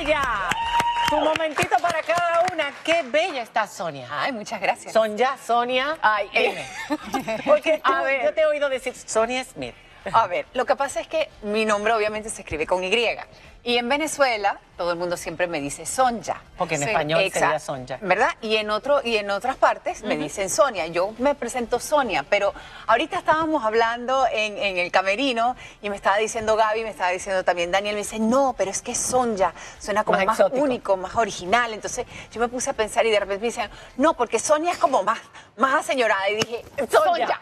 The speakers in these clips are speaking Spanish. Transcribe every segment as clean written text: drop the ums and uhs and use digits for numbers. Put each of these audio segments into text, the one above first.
Vaya, tu momentito para cada una. Qué bella está Sonia. Ay, muchas gracias. Sonia. Ay, dime. Porque a ver. yo te he oído decir Sonia Smith. A ver, lo que pasa es que mi nombre obviamente se escribe con Y. Y en Venezuela todo el mundo siempre me dice Sonja. Porque en Sí, español sería exacto, Sonja. ¿verdad? Y en otras partes me dicen Sonia. Yo me presento Sonia, pero ahorita estábamos hablando en el camerino y me estaba diciendo Gaby, me estaba diciendo también Daniel, me dice, no, pero es que Sonja suena como más único, más original. Entonces yo me puse a pensar y de repente me decían, no, porque Sonia es como más aseñorada. Y dije, Sonja.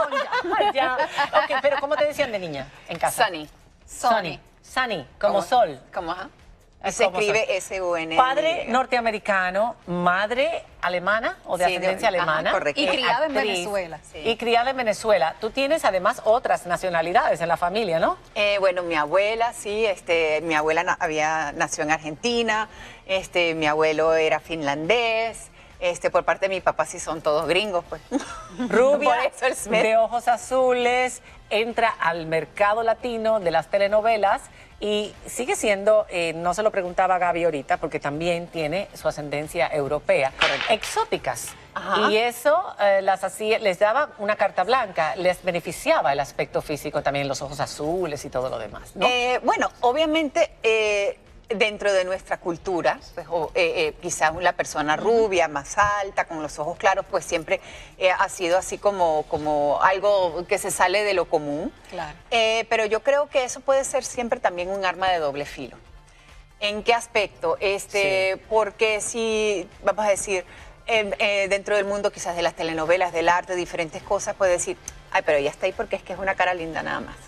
Ya. Ok, pero ¿cómo te decían de niña en casa? Sunny. Sunny, como sol. ¿Cómo? Ajá. Y Es se como escribe sol. S-U-N. Padre norteamericano, madre alemana o de Sí, ascendencia alemana. ajá, correcto. Y criada en actriz, Venezuela. Sí. Y criada en Venezuela. Tú tienes además otras nacionalidades en la familia, ¿no? Bueno, mi abuela, sí, mi abuela nació en Argentina, mi abuelo era finlandés, por parte de mi papá sí son todos gringos, pues. Rubia, Por eso el Smith. de ojos azules, entra al mercado latino de las telenovelas y sigue siendo, no se lo preguntaba a Gaby ahorita, porque también tiene su ascendencia europea, exóticas. Ajá. Y eso les daba una carta blanca, les beneficiaba el aspecto físico también, los ojos azules y todo lo demás, ¿no? Bueno, obviamente dentro de nuestra cultura, pues, quizás la persona rubia, más alta, con los ojos claros, pues siempre ha sido así como algo que se sale de lo común. Claro. Pero yo creo que eso puede ser siempre también un arma de doble filo. ¿En qué aspecto? Sí. Porque si, vamos a decir, dentro del mundo quizás de las telenovelas, del arte, diferentes cosas, puede decir, ay, pero ella está ahí porque es una cara linda nada más.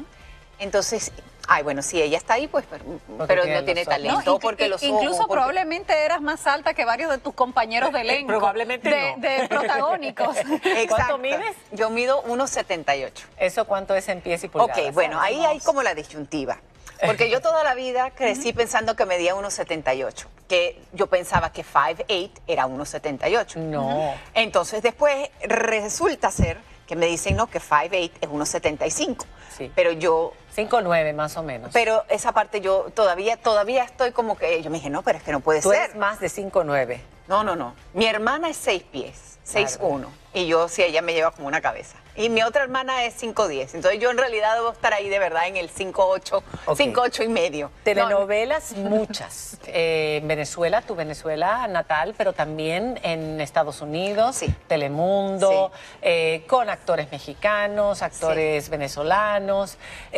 Entonces, ay, bueno, sí, ella está ahí, pues, pero no tiene talento. No, porque los ojos, incluso probablemente eras más alta que varios de tus compañeros de elenco. Probablemente no. De protagónicos. Exacto. ¿Cuánto mides? Yo mido 1,78. ¿Eso cuánto es en pies y pulgadas? Ok, bueno, ahí hay como la disyuntiva. Porque yo toda la vida crecí pensando que medía 1,78, que yo pensaba que 5'8 era 1,78. No. Entonces después resulta ser que me dicen, no, que 5'8 es 1,75. Sí. Pero yo... 5'9" más o menos. Pero esa parte yo todavía estoy como que... Yo me dije, no, pero es que no puede Tú ser. eres más de 5'9". No. Mi hermana es 6 pies, 6'1". Claro. Y yo, sí, ella me lleva como una cabeza. Y mi otra hermana es 5'10". Entonces yo en realidad debo estar ahí de verdad en el 5'8", Ok. 5'8" y medio. Telenovelas muchas. En Venezuela, tu Venezuela natal, pero también en Estados Unidos, Sí. Telemundo, con actores mexicanos, actores venezolanos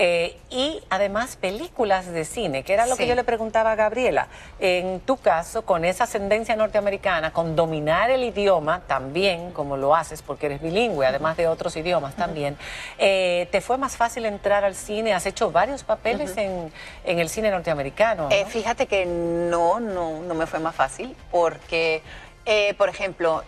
y además películas de cine, que era lo que Sí. yo le preguntaba a Gabriela. En tu caso, con esa ascendencia norteamericana, con dominar el idioma también, como lo haces porque eres bilingüe, además de otros idiomas también, ¿te fue más fácil entrar al cine? ¿Has hecho varios papeles en el cine norteamericano? ¿No? Fíjate que no me fue más fácil porque, por ejemplo,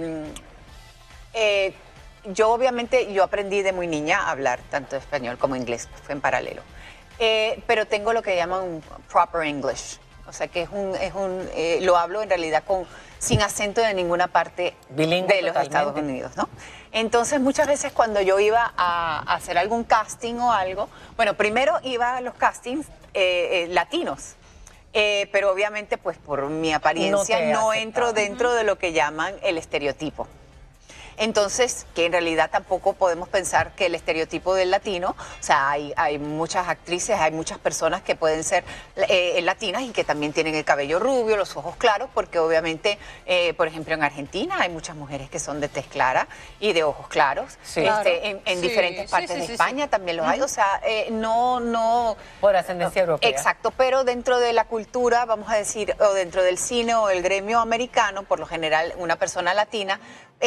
yo obviamente yo aprendí de muy niña a hablar tanto español como inglés, fue en paralelo. Pero tengo lo que llaman un proper English, o sea que lo hablo en realidad sin acento de ninguna parte Bilingüe de los totalmente. Estados Unidos, ¿no? Entonces muchas veces cuando yo iba a hacer algún casting o algo, bueno, primero iba a los castings latinos. Pero obviamente pues por mi apariencia no entro dentro de lo que llaman el estereotipo. Entonces, que en realidad tampoco podemos pensar que el estereotipo del latino, o sea, hay muchas actrices, hay muchas personas que pueden ser latinas y que también tienen el cabello rubio, los ojos claros, porque obviamente, por ejemplo, en Argentina hay muchas mujeres que son de tez clara y de ojos claros. Sí. Claro. En Sí, diferentes partes sí, de sí, España sí. también los hay, o sea, no... Por ascendencia europea. Exacto, pero dentro de la cultura, vamos a decir, o dentro del cine o el gremio americano, por lo general, una persona latina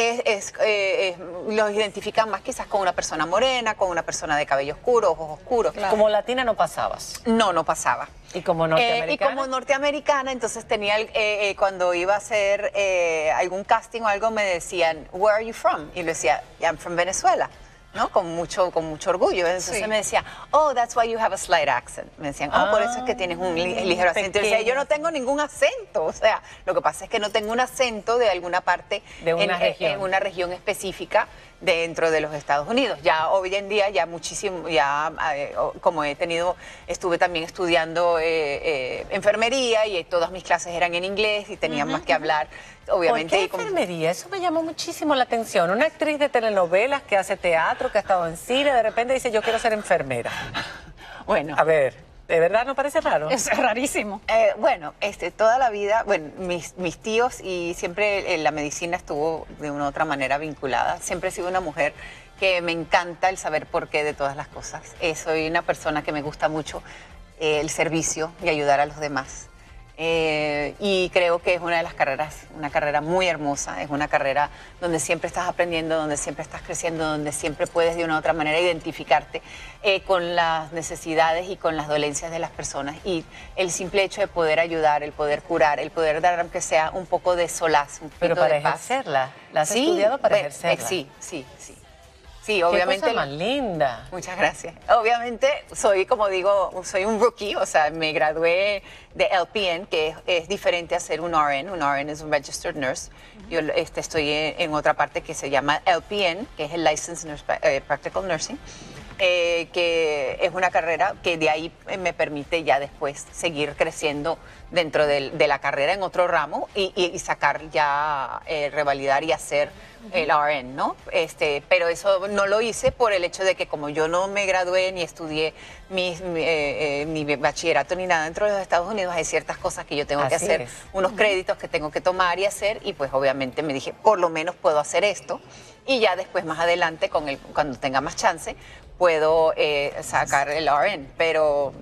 los identifican más quizás con una persona morena, con una persona de cabello oscuro, ojos oscuros. Claro. Como latina no pasabas. No pasaba. ¿Y como norteamericana? Y como norteamericana, entonces tenía, cuando iba a hacer algún casting o algo, me decían, where are you from? Y le decía, I'm from Venezuela. ¿No? Con mucho orgullo. Entonces Sí. me decía, oh, that's why you have a slight accent. Me decían, oh, por eso es que tienes un ligero acento. Y yo decía, yo no tengo ningún acento. O sea, lo que pasa es que no tengo un acento de alguna parte De una región. en una región específica dentro de los Estados Unidos. Ya hoy en día, ya muchísimo, ya como estuve también estudiando enfermería y todas mis clases eran en inglés y tenía más que hablar, obviamente. ¿Por qué enfermería? Eso me llamó muchísimo la atención. Una actriz de telenovelas que hace teatro, que ha estado en cine, de repente dice, yo quiero ser enfermera. Bueno. A ver, ¿de verdad no parece raro? Es rarísimo. Bueno, toda la vida, bueno, mis tíos y siempre la medicina estuvo de una u otra manera vinculada. Siempre he sido una mujer que me encanta el saber por qué de todas las cosas. Soy una persona que me gusta mucho el servicio y ayudar a los demás. Y creo que es una de las carreras, una carrera muy hermosa, es una carrera donde siempre estás aprendiendo, donde siempre estás creciendo, donde siempre puedes de una u otra manera identificarte con las necesidades y con las dolencias de las personas. Y el simple hecho de poder ayudar, el poder curar, el poder dar aunque sea un poco de solaz, un poquito Pero para de paz. ejercerla, ¿la has estudiado para ejercerla? Sí, sí, sí. Sí, obviamente. Qué cosa más linda. Muchas gracias. Obviamente soy, como digo, soy un rookie, o sea, me gradué de LPN, que es diferente a ser un RN. Un RN es un Registered Nurse. Yo estoy en otra parte que se llama LPN, que es el Licensed Nurse, Practical Nursing, que es una carrera que de ahí me permite ya después seguir creciendo dentro de la carrera en otro ramo y sacar ya, revalidar y hacer el RN, ¿no? Pero eso no lo hice por el hecho de que como yo no me gradué ni estudié ni bachillerato ni nada dentro de los Estados Unidos, hay ciertas cosas que yo tengo que hacer, unos créditos que tengo que tomar y hacer, y pues obviamente me dije, por lo menos puedo hacer esto, y ya después más adelante, cuando tenga más chance, puedo sacar el RN, pero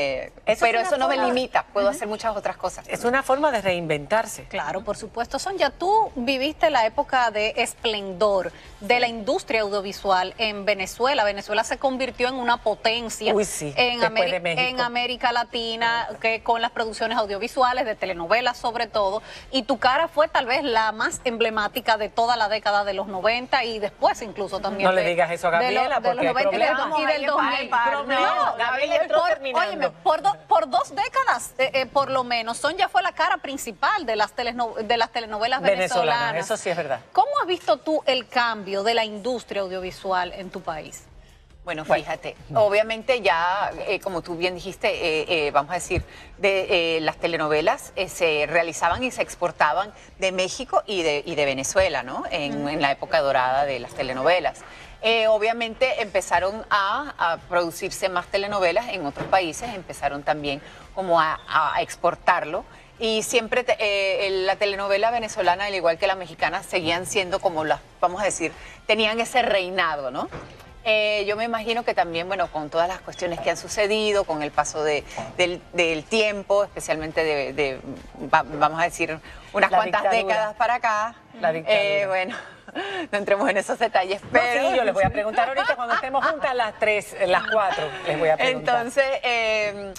eso no me limita, puedo hacer muchas otras cosas. Es una forma de reinventarse. Claro, por supuesto. Sonia, tú viviste la época de esplendor de la industria audiovisual en Venezuela. Venezuela se convirtió en una potencia en América Latina, que con las producciones audiovisuales, de telenovelas sobre todo, y tu cara fue tal vez la más emblemática de toda la década de los 90 y después incluso también. No le digas eso a Gabriela, porque hay problemas. Y del 2000. No, Gabriela entró terminando. Óyeme, por 2 décadas, por lo menos, Sonia fue la cara principal de las telenovelas venezolanas. Eso sí es verdad. ¿Cómo has visto tú el cambio de la industria audiovisual en tu país? Bueno, fíjate, obviamente ya, como tú bien dijiste, vamos a decir, las telenovelas se realizaban y se exportaban de México y de Venezuela, ¿no? En la época dorada de las telenovelas. Obviamente empezaron a producirse más telenovelas en otros países, empezaron también como a exportarlo. Y siempre la telenovela venezolana, al igual que la mexicana, seguían siendo como las, vamos a decir, tenían ese reinado, ¿no? Yo me imagino que también, bueno, con todas las cuestiones que han sucedido, con el paso del tiempo, especialmente vamos a decir, unas cuantas décadas para acá. Bueno, no entremos en esos detalles, pero... No, sí, yo les voy a preguntar ahorita cuando estemos juntas las 4, les voy a preguntar. Entonces...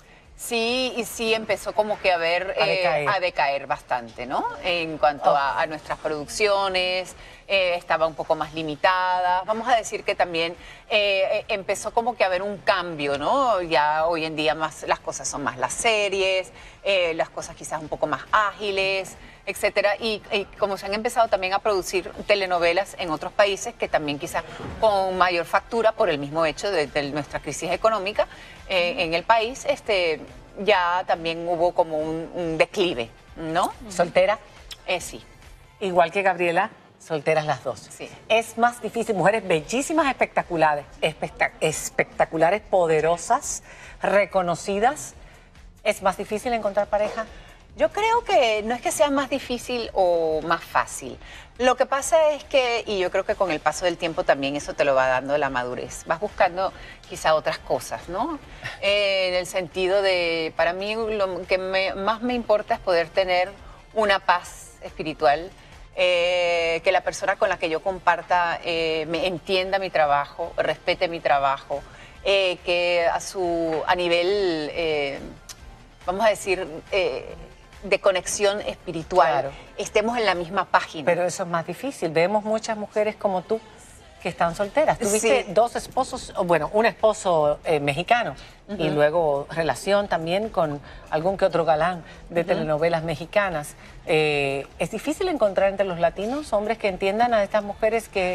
Sí empezó como que a decaer bastante, ¿no? En cuanto a nuestras producciones, estaba un poco más limitada. Vamos a decir que también empezó como que a haber un cambio, ¿no? Ya hoy en día las cosas son más las series, las cosas quizás un poco más ágiles, etcétera, y como se han empezado también a producir telenovelas en otros países que también quizás con mayor factura por el mismo hecho de nuestra crisis económica en el país, ya también hubo como un declive, ¿no? ¿Soltera? Sí. Igual que Gabriela, solteras las dos. Sí. Es más difícil, mujeres bellísimas, espectaculares, poderosas, reconocidas. ¿Es más difícil encontrar pareja? Yo creo que no es que sea más difícil o más fácil. Lo que pasa es que, y yo creo que con el paso del tiempo también eso te lo va dando la madurez. Vas buscando quizá otras cosas, ¿no? En el sentido de, para mí lo que más me importa es poder tener una paz espiritual, que la persona con la que yo comparta me entienda mi trabajo, respete mi trabajo, que a nivel, vamos a decir... de conexión espiritual, estemos en la misma página. Pero eso es más difícil. Vemos muchas mujeres como tú que están solteras. Tuviste 2 esposos, bueno, un esposo mexicano y luego relación también con algún que otro galán de telenovelas mexicanas. ¿Es difícil encontrar entre los latinos hombres que entiendan a estas mujeres que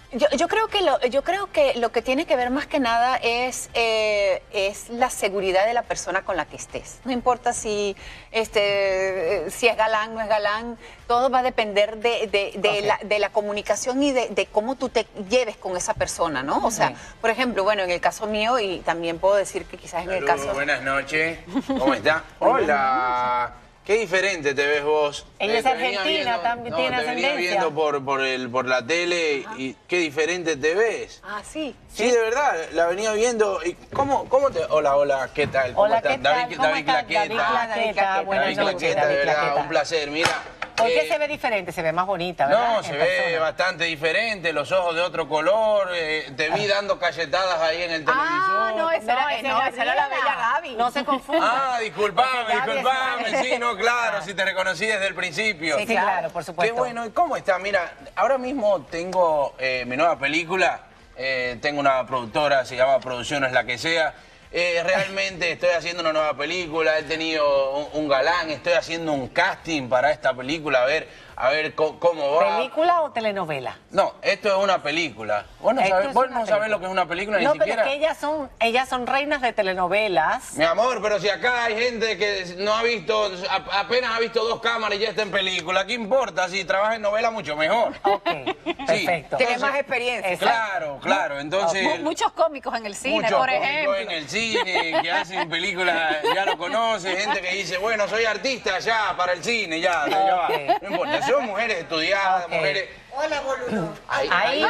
Yo creo que lo que tiene que ver más que nada es la seguridad de la persona con la que estés. No importa si es galán, no es galán, todo va a depender de la comunicación y de cómo tú te lleves con esa persona, ¿no? O sea, por ejemplo, bueno, en el caso mío, y también puedo decir que quizás en el caso... Buenas noches, ¿cómo está? Hola. Qué diferente te ves vos. Ella es argentina, también tiene ascendencia. Te venía viendo por la tele y qué diferente te ves. Ah, sí. Sí, de verdad, la venía viendo. ¿Y cómo te...? Hola, ¿qué tal? ¿Cómo estás? ¿Qué tal? David Claqueta. Buenas noches, de verdad, un placer. Mira... ¿Por qué se ve diferente? Se ve más bonita, ¿verdad? No, se ve bastante diferente, los ojos de otro color. Te vi dando cachetadas ahí en el televisor. Ah, no, esa era la bella Gaby. No se confunda. Ah, disculpame. Sí, no, claro, si te reconocí desde el principio. Sí, claro, por supuesto. Qué bueno. ¿Y cómo está? Mira, ahora mismo tengo mi nueva película. Tengo una productora, se llama Producciones La Que Sea. Realmente estoy haciendo una nueva película, he tenido un galán, estoy haciendo un casting para esta película, a ver cómo va. ¿Película o telenovela? No, esto es una película. Vos no sabés lo que es una película, ni siquiera. No, pero es que ellas son reinas de telenovelas. Mi amor, pero si acá hay gente que no ha visto, apenas ha visto 2 cámaras y ya está en película, ¿qué importa? Si trabaja en novela, mucho mejor. Ok, perfecto. Tiene más experiencia. Claro, entonces... Muchos cómicos en el cine, por ejemplo. Muchos cómicos en el cine, que hacen películas, ya lo conoce, gente que dice, bueno, soy artista ya, para el cine, ya va. No importa, son mujeres estudiadas, mujeres... Hola, boludo. Ay.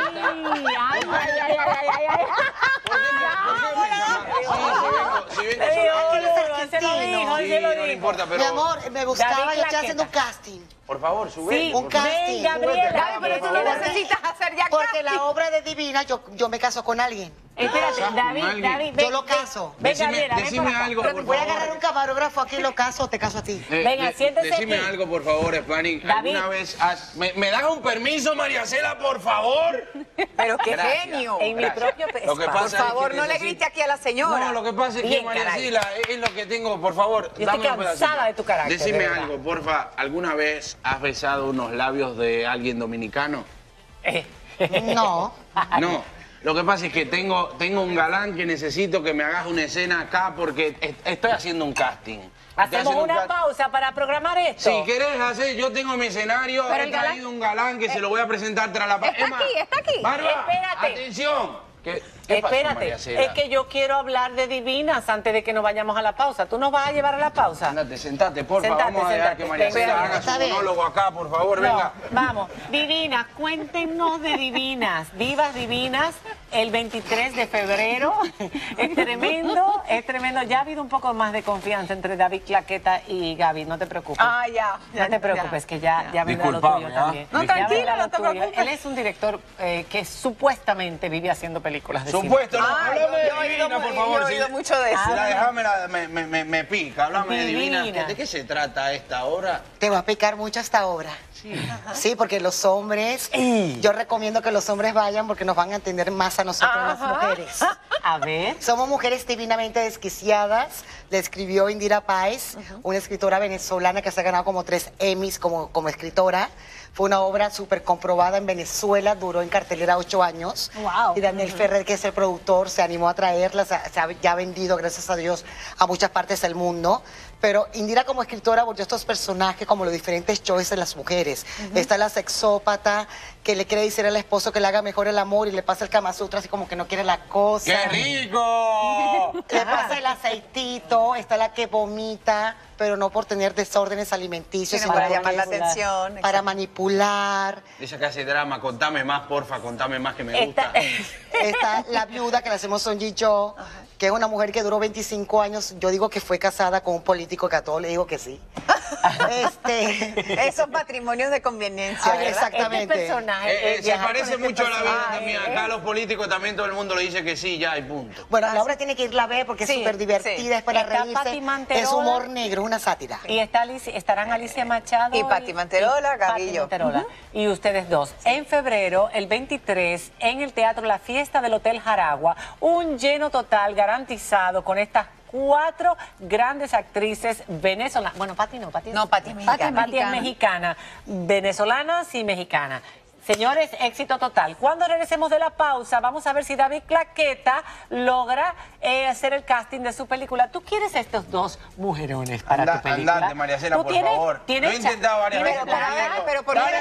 No importa, pero... Mi amor, me buscaba y estoy haciendo un casting. Por favor, sube. Un casting. Gabriela, pero tú no necesitas hacer ya porque la obra de Divina, yo me caso con alguien. Espérate, David, yo lo caso. Decime algo, por favor. Voy a agarrar un camarógrafo aquí, lo caso o te caso a ti. Venga, siéntese Decime aquí. algo, por favor, Spani. ¿Alguna vez ¿Me das un permiso, María Cela, por favor? Pero qué Gracias. genio. En mi propio Lo que pasa Por favor, no le grite aquí a la señora. No, lo que pasa es que Bien, María caray. Cela es lo que tengo, por favor. Yo estoy cansada de tu carácter. Decime de verdad. algo, porfa. ¿Alguna vez has besado unos labios de alguien dominicano? No. No. Lo que pasa es que tengo un galán que necesito que me hagas una escena acá porque estoy haciendo un casting. Hacemos una pausa para programar esto. Si querés hacer, yo tengo mi escenario, Pero he traído un galán que se lo voy a presentar tras la pausa. Está aquí. Barba, Espérate. atención. ¿Qué pasó, Espérate, María Cela? es que yo quiero hablar de Divinas antes de que nos vayamos a la pausa. ¿Tú nos vas a llevar a la pausa? Andate, sentate, porfa. Sentate, Vamos a dejar sentate. que María Venga, Cela haga su está bien. monólogo acá, por favor, venga. Vamos, Divinas, cuéntenos de Divinas, Divas Divinas, el 23 de febrero. Es tremendo. Ya ha habido un poco más de confianza entre David Claqueta y Gaby, no te preocupes. Ah, ya. No te preocupes, que ya vendrá lo Disculpame, tuyo ¿ah? también. No, Ya tranquilo, vendrá lo no te tuyo. preocupes. Él es un director que supuestamente vive haciendo películas de cine. Supuesto, no, Ah, háblame yo he de oído Divina, por mu- favor. yo he oído mucho de eso. Si la dejame, me pica. Háblame de Divina. Divina. ¿De qué se trata esta obra? Te va a picar mucho esta obra. Sí, porque los hombres, yo recomiendo que los hombres vayan porque nos van a entender más a nosotros las mujeres. A ver. Somos mujeres divinamente desquiciadas. Le escribió Indira Páez, una escritora venezolana que se ha ganado como 3 Emmys como escritora. Fue una obra súper comprobada en Venezuela, duró en cartelera 8 años. Wow. Y Daniel Ferrer, que es el productor, se animó a traerla, ya ha vendido, gracias a Dios, a muchas partes del mundo. Pero Indira como escritora volvió estos personajes como los diferentes choices de las mujeres. Está la sexópata que le quiere decir al esposo que le haga mejor el amor y le pasa el Kama Sutra así como que no quiere la cosa. ¡Qué rico! Le pasa el aceitito, está la que vomita, pero no por tener desórdenes alimenticios, Sino sino para porque llamar la es atención. para exacto. manipular. Esa que hace drama, contame más, porfa, contame más que me gusta. Está la viuda que la hacemos Son y yo, que es una mujer que duró 25 años. Yo digo que fue casada con un político que a todos le digo que sí. Esos matrimonios de conveniencia, Ay, ¿verdad? exactamente. Este personaje Se viajar parece con este mucho a la vida personaje, también. Acá los políticos también todo el mundo le dice que sí, ya y punto. Bueno, la obra tiene que irla a ver porque Sí, es súper divertida, sí. es para Está reírse. Pati Manterola. Es humor negro, una sátira. Y estarán Alicia Machado Y Pati Manterola, Pati Gavillo. Manterola. Y ustedes dos. En febrero, el 23, en el Teatro La Fiesta del Hotel Jaragua, un lleno total garantizado con estas 4 grandes actrices venezolanas. Bueno, Pati no, Pati No, Pati es mexicana. Pati es mexicana. Venezolanas y mexicanas. Señores, éxito total. Cuando regresemos de la pausa, vamos a ver si David Claqueta logra hacer el casting de su película. ¿Tú quieres estos dos mujerones para tu película? Andate, María Cela, por favor. Lo he intentado varias veces. Pero ¿por qué